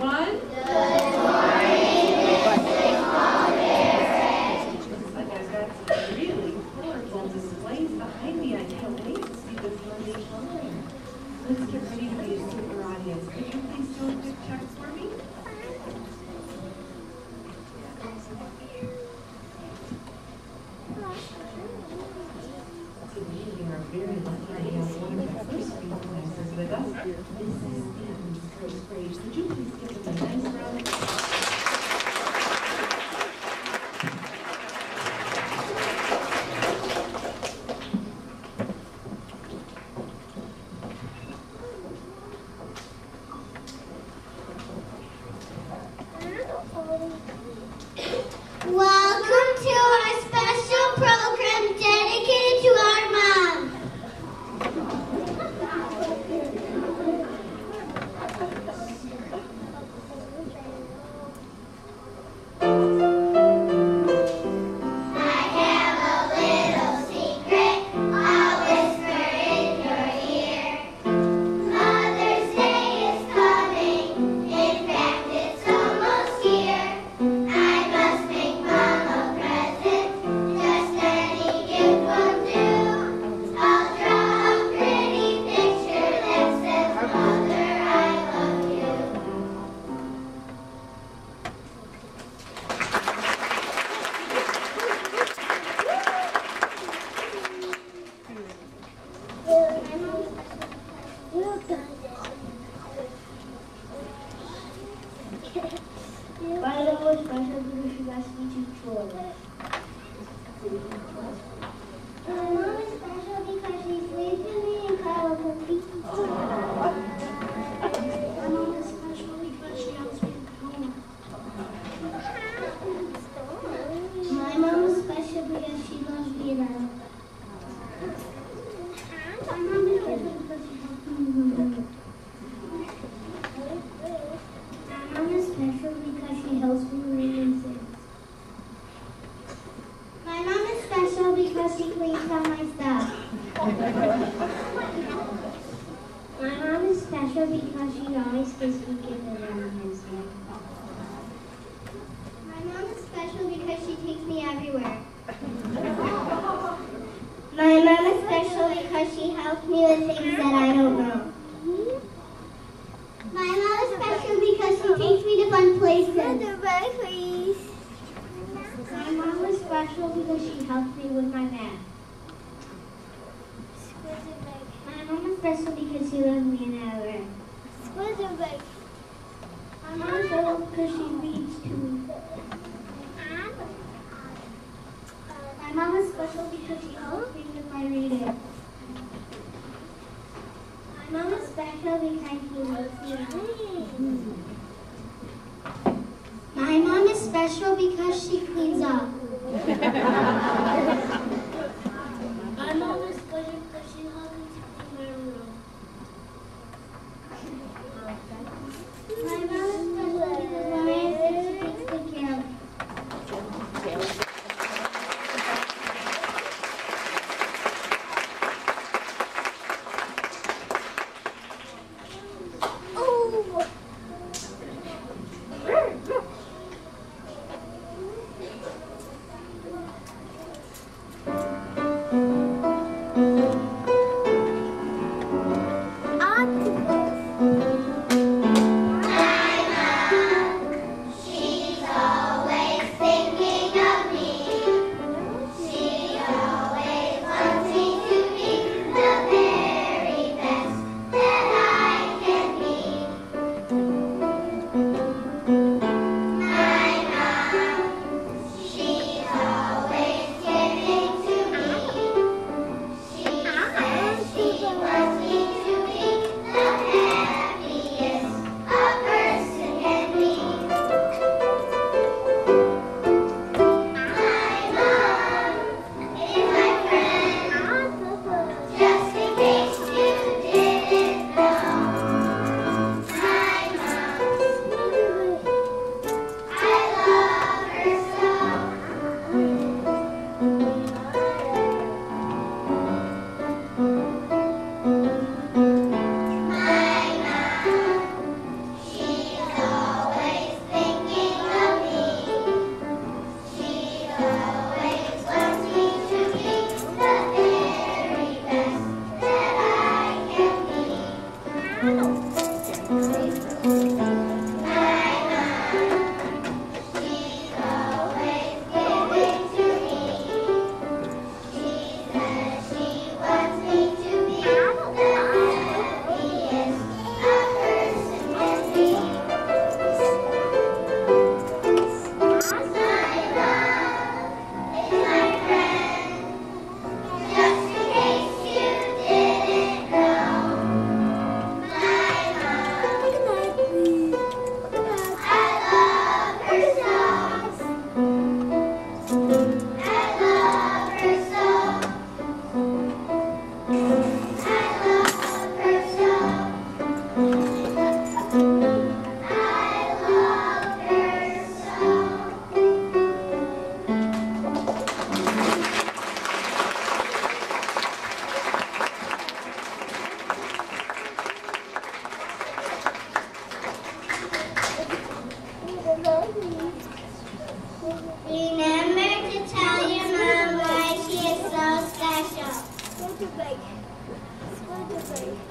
everyone. Good morning, Mrs. Mulberry. Looks like I've got some really colorful displays behind me. I can't wait to see this Monday time. Let's get ready for you, super audience. Could you please do a quick check for me? Today we are very lucky to have one of the first grade classes with us. This is Stanton's first grade. Would you please give them a nice round of applause? Welcome to our special program dedicated to our mom. I have a little secret I'll whisper in your ear. Mother's Day is coming, in fact it's almost here. I must make Mom a present, just any gift will do. I'll draw a pretty picture that says, Mother, I love you. Why don't we special because she asked me to tour? My mom is special because she sleeps with me and cuddles with me. My mom is special because she helps me at home. My mom is special because she loves me and I love her. My mom is special because she helps me with my work. My mom is special because she helps me read and sing. My mom is special because she cleans all my stuff. My mom is special because she always gives me gifts around Wednesday. My mom is special because she takes me everywhere. My mom is special because she helps me with things that I don't know. My mom is special because she takes me to fun places. Please. My mom is special because she helps me with my math. My mom is special because she loves me and I love her. My mom is special because she reads to me. My mom is special because she helps me with my reading. My mom is special because she loves me. My mom is special because she cleans up. My mom is special because she helps me clean my room. My mom is special because when I am sick, she takes good care of me. Oh. Remember to tell your mom why she is so special. Go to bed. Go to bed.